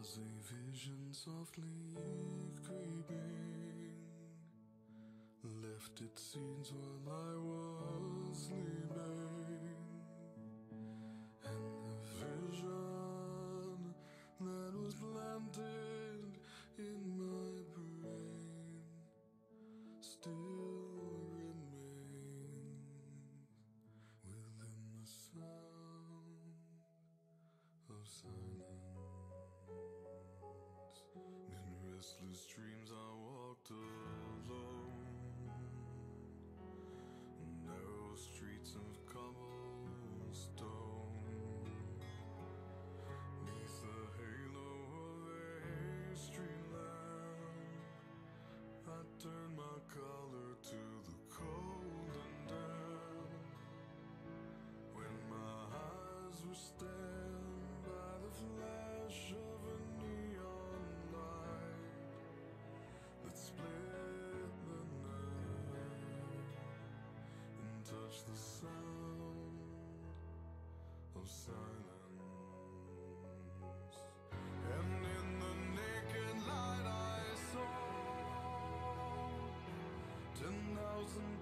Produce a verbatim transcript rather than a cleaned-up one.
was a vision softly creeping, left its seeds while I was sleeping, and the vision that was planted in my brain still remains within the sound of silence. In restless dreams I walked alone, narrow streets of cobblestone, neath the halo of a street lamp. I turned my collar to the cold and damp, when my eyes were stabbed by the flash of a neon light that split the night and touched the sound of silence. And in the naked light I saw ten thousand